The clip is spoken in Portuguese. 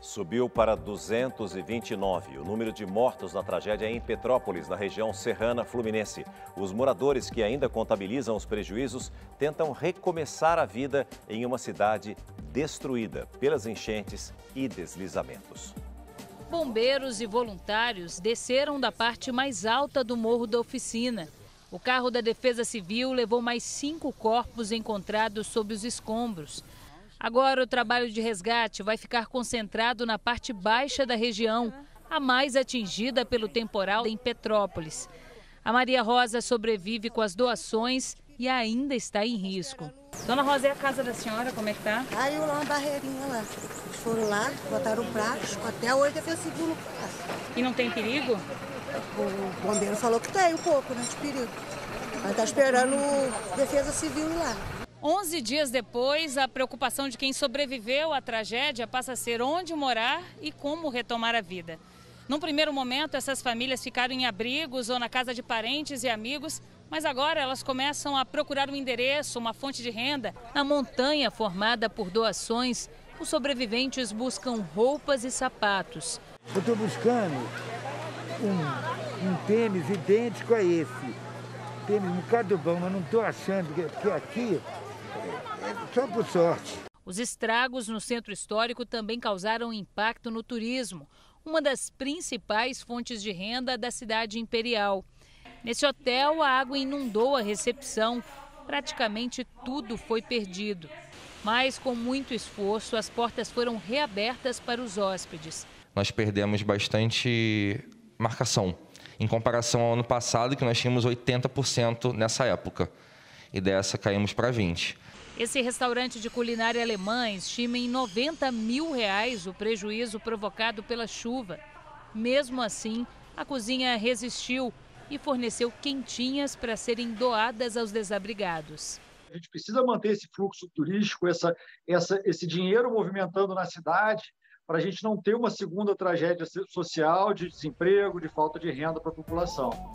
Subiu para 229 o número de mortos na tragédia em Petrópolis, na região serrana fluminense. Os moradores que ainda contabilizam os prejuízos tentam recomeçar a vida em uma cidade destruída pelas enchentes e deslizamentos. Bombeiros e voluntários desceram da parte mais alta do Morro da Oficina. O carro da Defesa Civil levou mais 5 corpos encontrados sob os escombros. Agora o trabalho de resgate vai ficar concentrado na parte baixa da região, a mais atingida pelo temporal em Petrópolis. A Maria Rosa sobrevive com as doações e ainda está em risco. Dona Rosa, é a casa da senhora? Como é que tá? Caiu lá uma barreirinha lá. Eles foram lá, botaram o prato, até hoje Defesa Civil no prato. E não tem perigo? O bombeiro falou que tem um pouco, né, de perigo. Mas está esperando Defesa Civil ir lá. 11 dias depois, a preocupação de quem sobreviveu à tragédia passa a ser onde morar e como retomar a vida. Num primeiro momento, essas famílias ficaram em abrigos ou na casa de parentes e amigos, mas agora elas começam a procurar um endereço, uma fonte de renda. Na montanha formada por doações, os sobreviventes buscam roupas e sapatos. Eu estou buscando um tênis idêntico a esse. Tênis um bocado bom, mas não estou achando que aqui é só por sorte. Os estragos no centro histórico também causaram impacto no turismo, uma das principais fontes de renda da cidade imperial. Nesse hotel, a água inundou a recepção. Praticamente tudo foi perdido. Mas, com muito esforço, as portas foram reabertas para os hóspedes. Nós perdemos bastante marcação, em comparação ao ano passado, que nós tínhamos 80% nessa época. E dessa caímos para 20%. Esse restaurante de culinária alemã estima em R$90 mil o prejuízo provocado pela chuva. Mesmo assim, a cozinha resistiu e forneceu quentinhas para serem doadas aos desabrigados. A gente precisa manter esse fluxo turístico, esse dinheiro movimentando na cidade, para a gente não ter uma segunda tragédia social de desemprego, de falta de renda para a população.